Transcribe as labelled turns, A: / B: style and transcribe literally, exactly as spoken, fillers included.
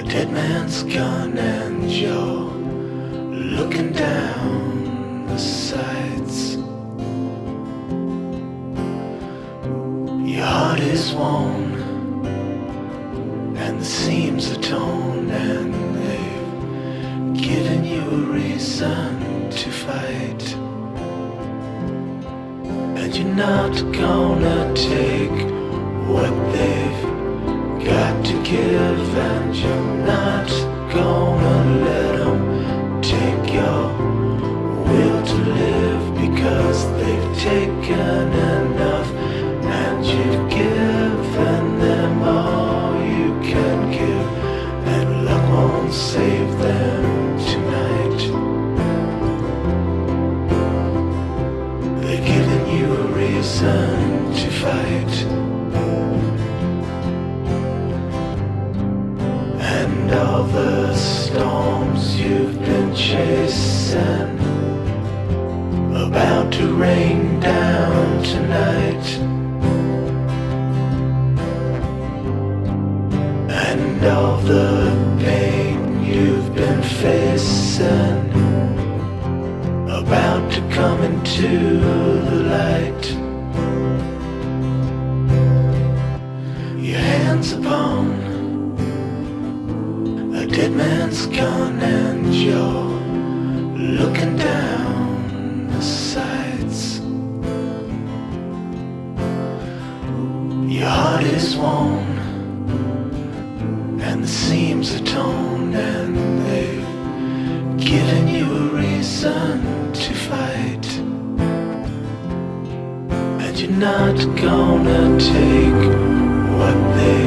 A: dead man's gone and you're looking down the sights. Your heart is worn and the seams are torn, and they've given you a reason to fight. And you're not gonna take what they've got to give, and you're not gonna let them take your will to live, because they've taken enough and you've given them all you can give, and luck won't save them tonight. They've given you a reason to fight. And all the storms you've been chasing about to rain down tonight. And all the pain you've been facing about to come into the light. Your hands upon a dead man's gun and you're looking down the sights. Your heart is worn and the seams are torn, and they've given you a reason to fight. And you're not gonna take what they